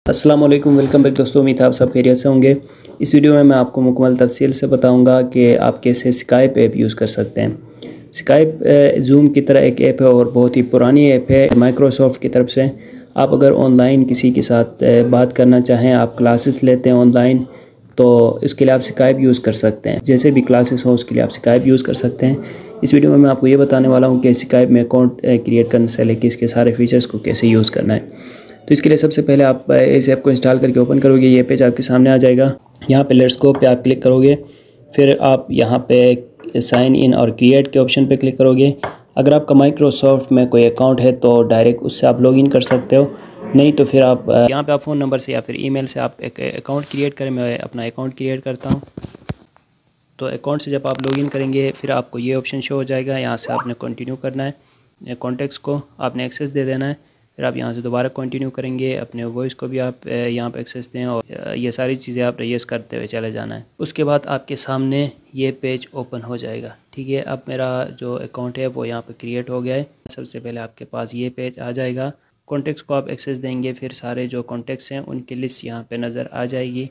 अस्सलाम वालेकुम, welcome back दोस्तों। उम्मीद है आप सब खैरियत से होंगे। इस वीडियो में मैं आपको मुकम्मल तफसील से बताऊंगा कि आप कैसे स्काइप ऐप यूज़ कर सकते हैं। स्काइप जूम की तरह एक ऐप है और बहुत ही पुरानी ऐप है माइक्रोसॉफ्ट की तरफ से। आप अगर ऑनलाइन किसी के साथ बात करना चाहें, आप क्लासेस लेते हैं ऑनलाइन, तो इसके लिए आप स्काइप यूज़ कर सकते हैं। जैसे भी क्लासेस हो उसके लिए आप स्काइप यूज़ कर सकते हैं। इस वीडियो में मैं आपको ये बताने वाला हूँ कि स्काइप में अकाउंट क्रिएट करने से लेकर इसके सारे फीचर्स को कैसे यूज़ करना है। तो इसके लिए सबसे पहले आप इस ऐप को इंस्टॉल करके ओपन करोगे, ये पेज आपके सामने आ जाएगा। यहाँ पे लेट्स गो पे आप क्लिक करोगे, फिर आप यहाँ पे साइन इन और क्रिएट के ऑप्शन पे क्लिक करोगे। अगर आपका माइक्रोसॉफ्ट में कोई अकाउंट है तो डायरेक्ट उससे आप लॉगिन कर सकते हो, नहीं तो फिर आप यहाँ पे आप फ़ोन नंबर से या फिर ईमेल से आप एक अकाउंट क्रिएट करें। मैं अपना अकाउंट क्रिएट करता हूँ। तो अकाउंट से जब आप लॉगिन करेंगे फिर आपको ये ऑप्शन शो हो जाएगा। यहाँ से आपने कंटिन्यू करना है, कॉन्टेक्ट्स को आपने एक्सेस दे देना है। फिर आप यहाँ से दोबारा कंटिन्यू करेंगे, अपने वॉइस को भी आप यहाँ पे एक्सेस दें और ये सारी चीज़ें आप रेस करते हुए चले जाना है। उसके बाद आपके सामने ये पेज ओपन हो जाएगा। ठीक है, अब मेरा जो अकाउंट है वो यहाँ पे क्रिएट हो गया है। सबसे पहले आपके पास ये पेज आ जाएगा। कॉन्टेक्ट्स को आप एक्सेस देंगे, फिर सारे जो कॉन्टेक्ट्स हैं उनकी लिस्ट यहाँ पर नज़र आ जाएगी।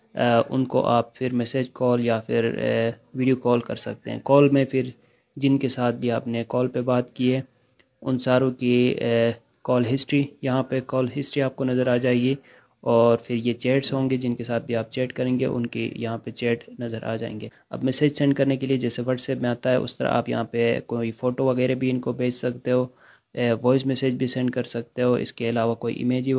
उनको आप फिर मैसेज कॉल या फिर वीडियो कॉल कर सकते हैं। कॉल में फिर जिनके साथ भी आपने कॉल पे बात की है उन सारों की कॉल हिस्ट्री, यहाँ पे कॉल हिस्ट्री आपको नज़र आ जाएगी। और फिर ये चैट्स होंगे जिनके साथ भी आप चैट करेंगे उनकी यहाँ पे चैट नज़र आ जाएंगे। अब मैसेज सेंड करने के लिए जैसे व्हाट्सएप में आता है उस तरह आप यहाँ पे कोई फ़ोटो वगैरह भी इनको भेज सकते हो, वॉइस मैसेज भी सेंड कर सकते हो। इसके अलावा कोई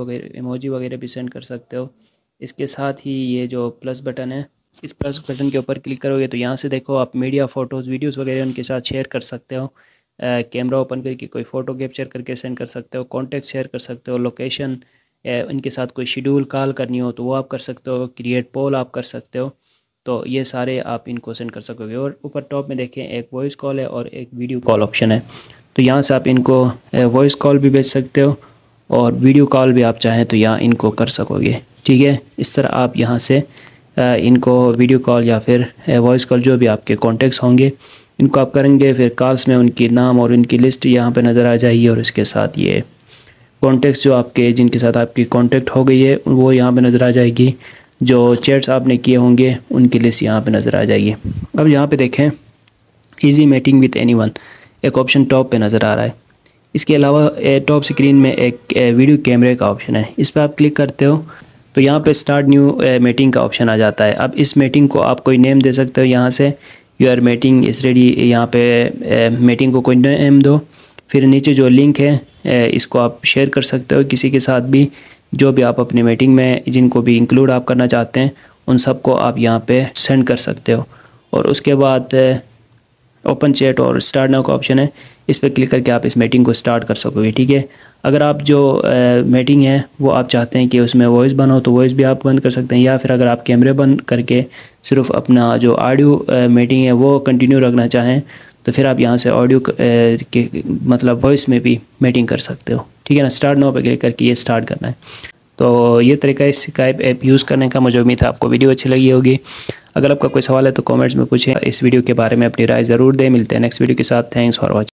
इमोजी वगैरह भी सेंड कर सकते हो। इसके साथ ही ये जो प्लस बटन है, इस प्लस बटन के ऊपर क्लिक करोगे तो यहाँ से देखो आप मीडिया फ़ोटोज़ वीडियोज़ वगैरह उनके साथ शेयर कर सकते हो। कैमरा ओपन करके कोई फ़ोटो कैप्चर करके सेंड कर सकते हो, कॉन्टेक्ट शेयर कर सकते हो, लोकेशन, उनके साथ कोई शेड्यूल कॉल करनी हो तो वो आप कर सकते हो, क्रिएट पोल आप कर सकते हो। तो ये सारे आप इनको सेंड कर सकोगे। और ऊपर टॉप में देखें एक वॉइस कॉल है और एक वीडियो कॉल ऑप्शन है। तो यहाँ से आप इनको वॉइस कॉल भी भेज सकते हो और वीडियो कॉल भी आप चाहें तो यहाँ इनको कर सकोगे। ठीक है, इस तरह आप यहाँ से इनको वीडियो कॉल या फिर वॉइस कॉल जो भी आपके कॉन्टेक्ट्स होंगे इनको आप करेंगे। फिर कॉल्स में उनकी नाम और उनकी लिस्ट यहाँ पे नज़र आ जाएगी और इसके साथ ये कॉन्टेक्ट्स जो आपके जिनके साथ आपकी कांटेक्ट हो गई है वो यहाँ पे नज़र आ जाएगी। जो चैट्स आपने किए होंगे उनकी लिस्ट यहाँ पे नज़र आ जाएगी। अब यहाँ पे देखें ईजी मीटिंग विथ एनीवन एक ऑप्शन टॉप पे नज़र आ रहा है। इसके अलावा टॉप स्क्रीन में एक वीडियो कैमरे का ऑप्शन है, इस पर आप क्लिक करते हो तो यहाँ पे स्टार्ट न्यू मीटिंग का ऑप्शन आ जाता है। अब इस मीटिंग को आप कोई नेम दे सकते हो, यहाँ से योर मीटिंग इज़ रेडी, यहाँ पे मीटिंग को कोई नेम दो। फिर नीचे जो लिंक है इसको आप शेयर कर सकते हो किसी के साथ भी, जो भी आप अपनी मीटिंग में जिनको भी इंक्लूड आप करना चाहते हैं उन सबको आप यहाँ पे सेंड कर सकते हो। और उसके बाद ओपन चैट और स्टार्ट नाउ का ऑप्शन है, इस पर क्लिक करके आप इस मीटिंग को स्टार्ट कर सकोगे। ठीक है, अगर आप जो मीटिंग है वो आप चाहते हैं कि उसमें वॉइस बंद हो तो वॉइस भी आप बंद कर सकते हैं, या फिर अगर आप कैमरे बंद करके सिर्फ अपना जो ऑडियो मीटिंग है वो कंटिन्यू रखना चाहें तो फिर आप यहाँ से ऑडियो के मतलब वॉइस में भी मीटिंग कर सकते हो। ठीक है ना, स्टार्ट नाउ पर क्लिक करके ये स्टार्ट करना है। तो ये तरीका है स्काइप ऐप यूज़ करने का। मुझे उम्मीद है आपको वीडियो अच्छी लगी होगी। अगर आपका कोई सवाल है तो कमेंट्स में पूछें। इस वीडियो के बारे में अपनी राय ज़रूर दें। मिलते हैं नेक्स्ट वीडियो के साथ। Thanks for watching.